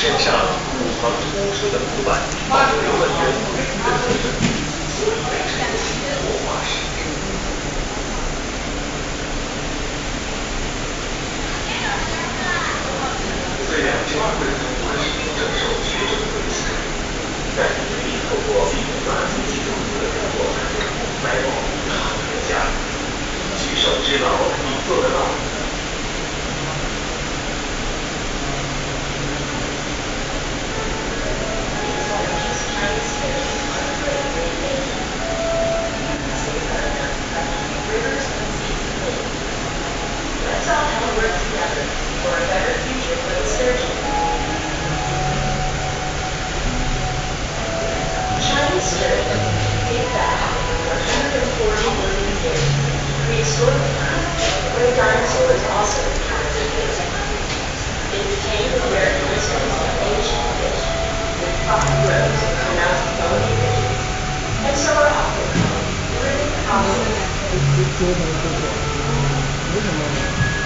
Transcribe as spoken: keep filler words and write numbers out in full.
线上不房突出的木板保留了人为的特征，所以被称为活化石。虽然珍贵的中华石正受学者的危险，但也可以透过避免垃圾集中的工作，来保护它们的家。举手之劳，你做得到。Let's all have a work together for a better future for the sturgeon. Chinese sturgeon date back one hundred forty million years. Prehistoric time, when dinosaurs also encountered fish. It became the characteristics of ancient fish, with five rows of pronounced bony ridges, and so are often called really awesome. 为什么？